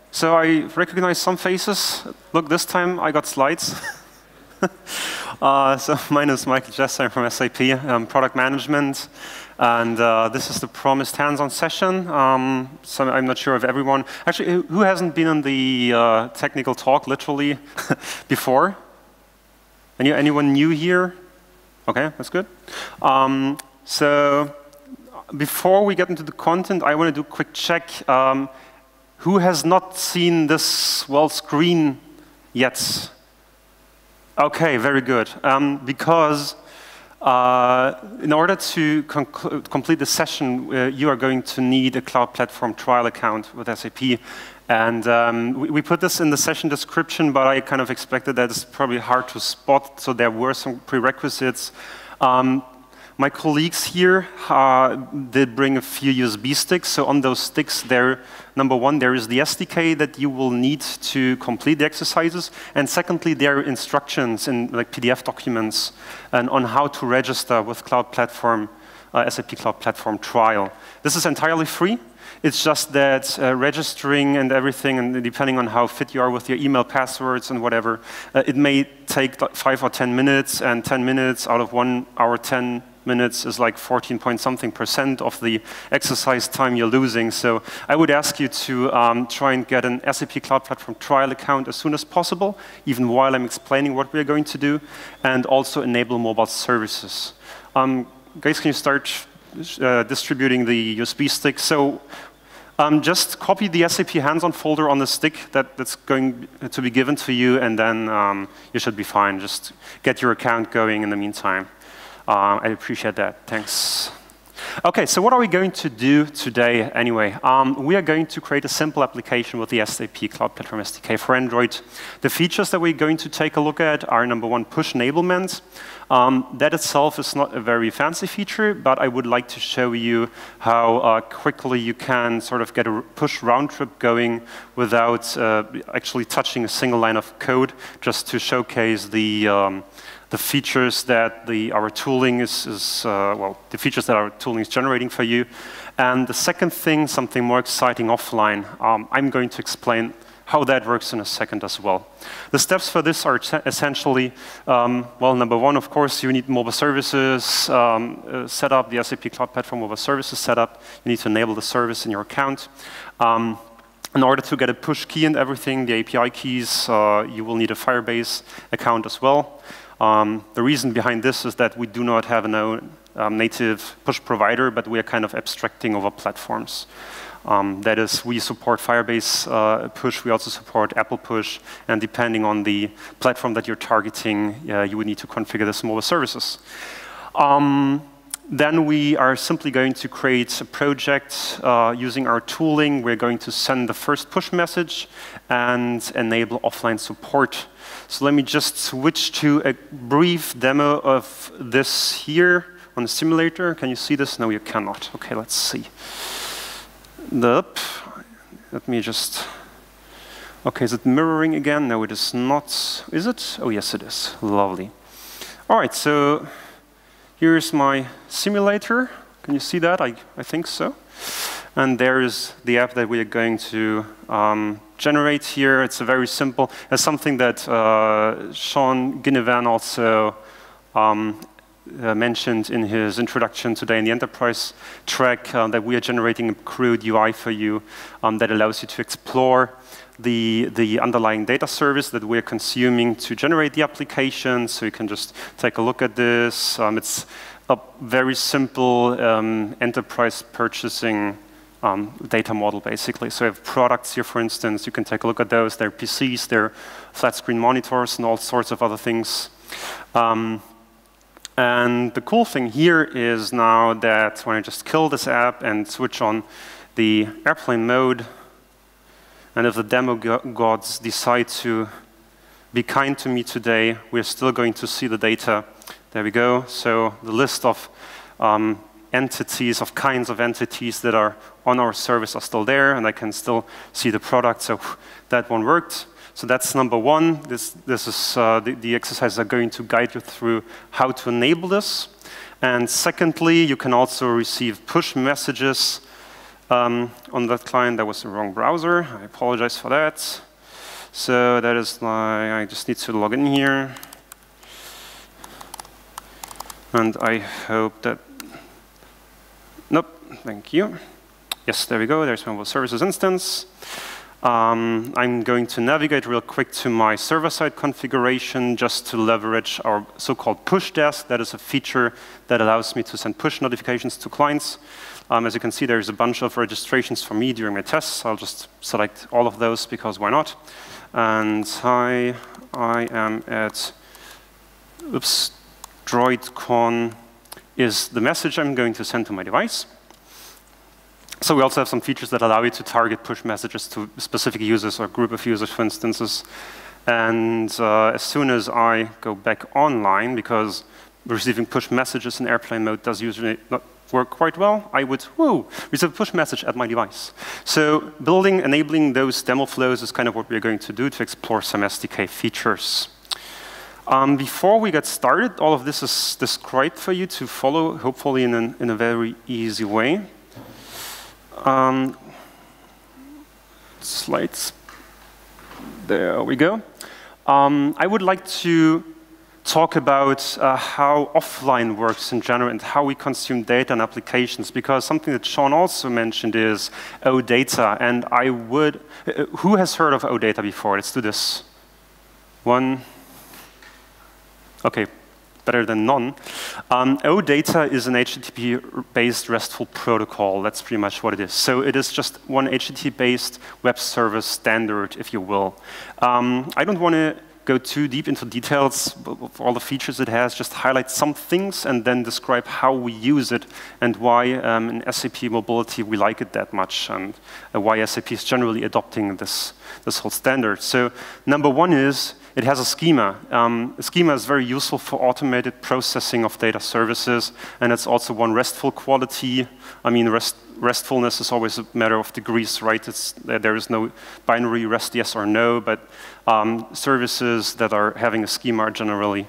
So I recognize some faces. Look, this time I got slides. So my name is Michael Jester. I'm from SAP, product management. And this is the promised hands-on session. So I'm not sure if everyone, actually, who hasn't been on the technical talk, literally, before? Anyone new here? OK, that's good. So before we get into the content, I want to do a quick check. Who has not seen this, screen yet? OK, very good. Because in order to complete the session, you are going to need a Cloud Platform trial account with SAP. And we put this in the session description, but I kind of expected that it's probably hard to spot, so there were some prerequisites. My colleagues here did bring a few USB sticks. So on those sticks, number one, there is the SDK that you will need to complete the exercises. And secondly, there are instructions in like PDF documents and on how to register with Cloud Platform, SAP Cloud Platform trial. This is entirely free. It's just that registering and everything, and depending on how fit you are with your email passwords and whatever, it may take like 5 or 10 minutes, and 10 minutes out of 1 hour, 10 minutes is like 14-point-something% of the exercise time you're losing. So I would ask you to try and get an SAP Cloud Platform trial account as soon as possible, even while I'm explaining what we're going to do, and also enable mobile services. Guys, can you start distributing the USB stick? So just copy the SAP hands-on folder on the stick that's going to be given to you, and then you should be fine. Just get your account going in the meantime. I appreciate that. Thanks. OK, so what are we going to do today anyway? We are going to create a simple application with the SAP Cloud Platform SDK for Android. The features that we're going to take a look at are, number one, push enablement. That itself is not a very fancy feature, but I would like to show you how quickly you can sort of get a push round trip going without actually touching a single line of code, just to showcase the features that our tooling the features that our tooling is generating for you. And the second thing, something more exciting offline. I'm going to explain how that works in a second as well. The steps for this are essentially, number one, of course, you need mobile services set up, the SAP Cloud Platform mobile services set up. You need to enable the service in your account. In order to get a push key and everything, the API keys, you will need a Firebase account as well. The reason behind this is that we do not have a native push provider, but we are kind of abstracting over platforms. That is, we support Firebase push, we also support Apple push, and depending on the platform that you're targeting, you would need to configure the mobile services. Then we are simply going to create a project using our tooling. We're going to send the first push message and enable offline support. So let me just switch to a brief demo of this here on the simulator. Can you see this? No, you cannot. OK, let's see. Let me just, OK, is it mirroring again? No, it is not. Is it? Oh, yes, it is. Lovely. All right, so here's my simulator. Can you see that? I think so. And there is the app that we are going to generate here. It's a very simple, it's something that Sean Ginnivan also mentioned in his introduction today in the enterprise track, that we are generating a crude UI for you that allows you to explore the underlying data service that we're consuming to generate the application. So you can just take a look at this. It's a very simple enterprise purchasing data model, basically. So you have products here, for instance. You can take a look at those. They're PCs, they're flat screen monitors, and all sorts of other things. And the cool thing here is now that when I just kill this app and switch on the airplane mode, and if the demo gods decide to be kind to me today, we're still going to see the data. There we go. So the list of entities, of kinds of entities that are on our service are still there, and I can still see the product. So that one worked. So that's number one. This is the exercises are going to guide you through how to enable this. And secondly, you can also receive push messages On that client, that was the wrong browser. I apologize for that. So that is like, I just need to log in here. And I hope that, nope, thank you. Yes, there we go, there's my mobile services instance. I'm going to navigate real quick to my server-side configuration just to leverage our so-called push desk. That is a feature that allows me to send push notifications to clients. As you can see, there's a bunch of registrations for me during my tests. I'll just select all of those because why not? And hi, I am at, oops, DroidCon is the message I'm going to send to my device. So we also have some features that allow you to target push messages to specific users or group of users, for instances. And as soon as I go back online, because receiving push messages in airplane mode does usually not work quite well, I would, receive a push message at my device. So enabling those demo flows is kind of what we're going to do to explore some SDK features. Before we get started, all of this is described for you to follow, hopefully in a very easy way. Slides. There we go. I would like to talk about how offline works in general and how we consume data and applications, because something that Sean also mentioned is OData. And I would, who has heard of OData before? Let's do this. One. OK, better than none. OData is an HTTP-based RESTful protocol. That's pretty much what it is. So it is just one HTTP-based web service standard, if you will. I don't want to go too deep into details of all the features it has, just highlight some things and then describe how we use it and why in SAP Mobility we like it that much and why SAP is generally adopting this whole standard. So number one is it has a schema. A schema is very useful for automated processing of data services, and it's also one RESTful quality. I mean, RESTfulness is always a matter of degrees, right? There is no binary REST yes or no, but services that are having a schema are generally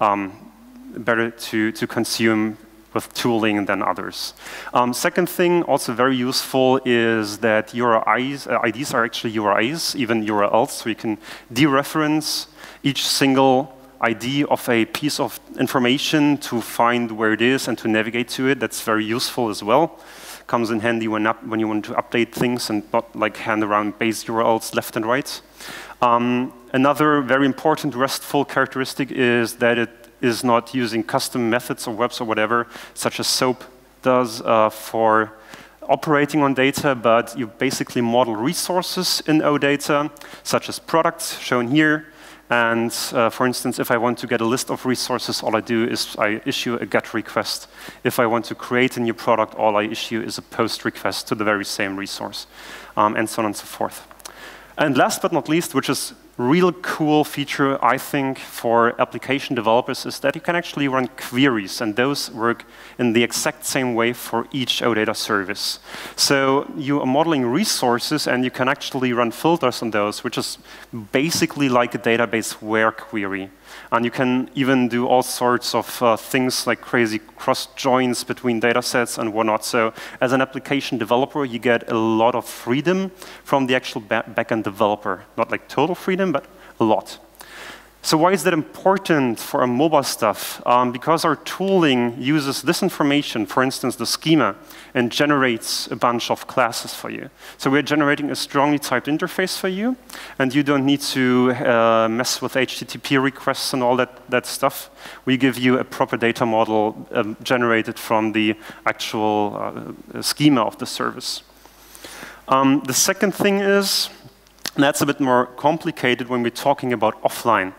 better to consume with tooling than others. Second thing, also very useful, is that URIs, IDs are actually URIs, even URLs, so you can dereference each single ID of a piece of information to find where it is and to navigate to it. That's very useful as well. Comes in handy when you want to update things and not like hand around base URLs left and right. Another very important RESTful characteristic is that it is not using custom methods or webs or whatever, such as SOAP does for operating on data, but you basically model resources in OData, such as products shown here. And for instance, if I want to get a list of resources, all I do is I issue a GET request. If I want to create a new product, all I issue is a POST request to the very same resource, and so on and so forth. And last but not least, which is a real cool feature, I think, for application developers, is that you can actually run queries, and those work in the exact same way for each OData service. So you are modeling resources, and you can actually run filters on those, which is basically like a database where query. And you can even do all sorts of things like crazy cross joins between data sets and whatnot. So as an application developer, you get a lot of freedom from the actual backend developer. Not like total freedom, but a lot. So why is that important for our mobile stuff? Because our tooling uses this information, for instance, the schema, and generates a bunch of classes for you. So we're generating a strongly typed interface for you, and you don't need to mess with HTTP requests and all that stuff. We give you a proper data model generated from the actual schema of the service. The second thing is, and that's a bit more complicated when we're talking about offline.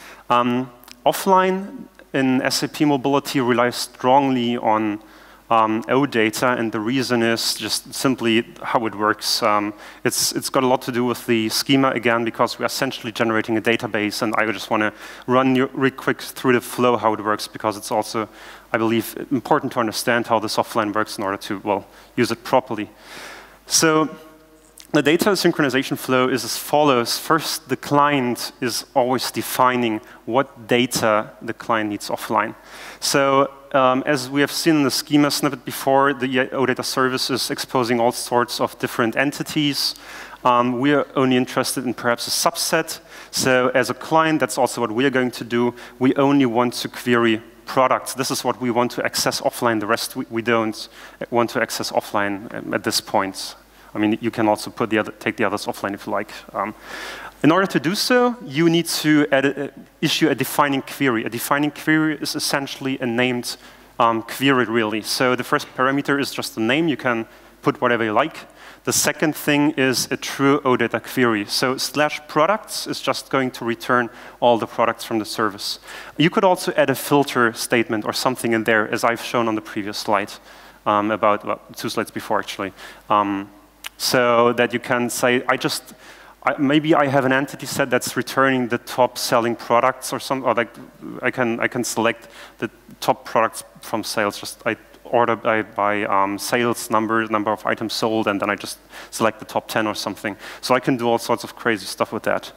Offline in SAP Mobility relies strongly on OData, and the reason is just simply how it works. It's got a lot to do with the schema, again, because we're essentially generating a database, and I just want to run you real quick through the flow how it works, because it's also, I believe, important to understand how this offline works in order to, well, use it properly. So the data synchronization flow is as follows. First, the client is always defining what data the client needs offline. So as we have seen in the schema snippet before, the OData service is exposing all sorts of different entities. We are only interested in perhaps a subset. So as a client, that's also what we are going to do. We only want to query products. This is what we want to access offline. The rest we don't want to access offline at this point. I mean, you can also take the others offline if you like. In order to do so, you need to issue a defining query. A defining query is essentially a named query, really. So the first parameter is just the name. You can put whatever you like. The second thing is a true OData query. So /products is just going to return all the products from the service. You could also add a filter statement or something in there, as I've shown on the previous slide, well, 2 slides before, actually. So that you can say, maybe I have an entity set that's returning the top selling products or something, or like I can select the top products from sales. Just I order by sales number of items sold, and then I just select the top 10 or something. So I can do all sorts of crazy stuff with that.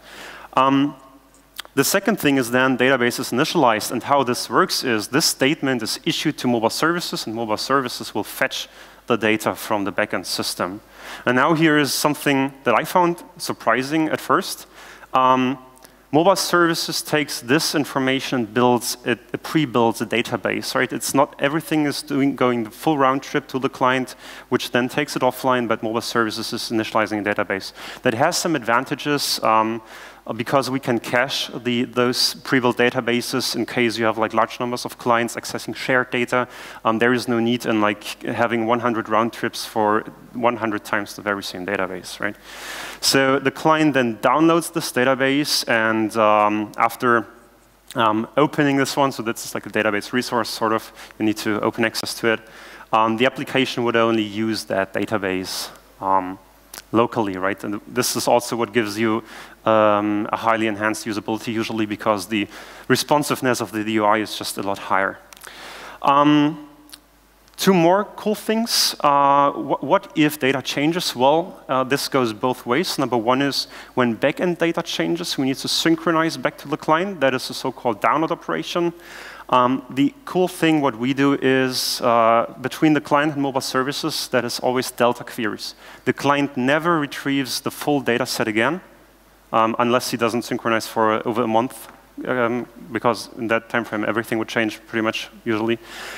The second thing is then database is initialized, and how this works is this statement is issued to mobile services, and mobile services will fetch the data from the backend system. And now here is something that I found surprising at first. Mobile services takes this information, pre-builds a database, right? It's not everything is going the full round trip to the client, which then takes it offline, but mobile services is initializing a database. That has some advantages because we can cache those pre-built databases in case you have like large numbers of clients accessing shared data. There is no need in like having 100 round trips for 100 times the very same database, right? So the client then downloads this database, and after opening this one, so that's like a database resource, sort of, you need to open access to it. The application would only use that database locally, right? And this is also what gives you a highly enhanced usability, usually because the responsiveness of the UI is just a lot higher. 2 more cool things. What if data changes? Well, this goes both ways. Number 1 is when backend data changes, we need to synchronize back to the client. That is a so-called download operation. The cool thing, what we do is between the client and mobile services, that is always delta queries. The client never retrieves the full data set again, unless he doesn't synchronize for over a month, because in that time frame, everything would change pretty much usually.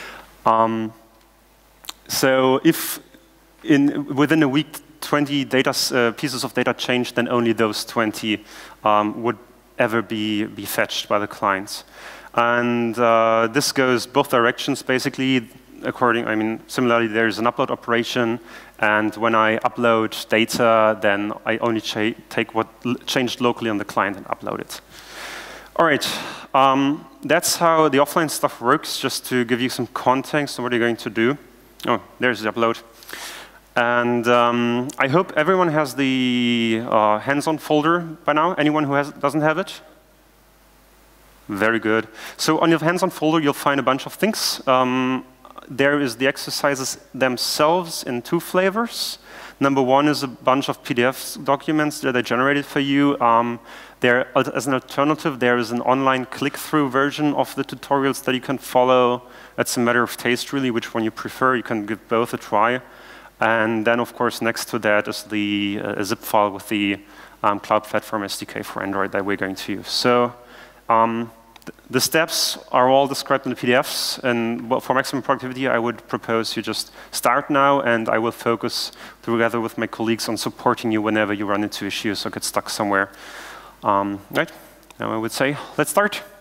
So if within a week 20 pieces of data change, then only those 20 would ever be fetched by the clients. And this goes both directions, basically. Similarly, there's an upload operation, and when I upload data, then I only take what changed locally on the client and upload it. All right, that's how the offline stuff works, just to give you some context on what you're going to do. Oh, there's the upload. And I hope everyone has the hands-on folder by now. Anyone who doesn't have it? Very good. So on your hands-on folder, you'll find a bunch of things. There is the exercises themselves in 2 flavors. Number 1 is a bunch of PDF documents that I generated for you. As an alternative, there is an online click-through version of the tutorials that you can follow. That's a matter of taste, really, which one you prefer. You can give both a try. And then, of course, next to that is the zip file with the Cloud Platform SDK for Android that we're going to use. So the steps are all described in the PDFs, and for maximum productivity, I would propose you just start now, and I will focus together with my colleagues on supporting you whenever you run into issues or get stuck somewhere. Right? Now I would say, let's start.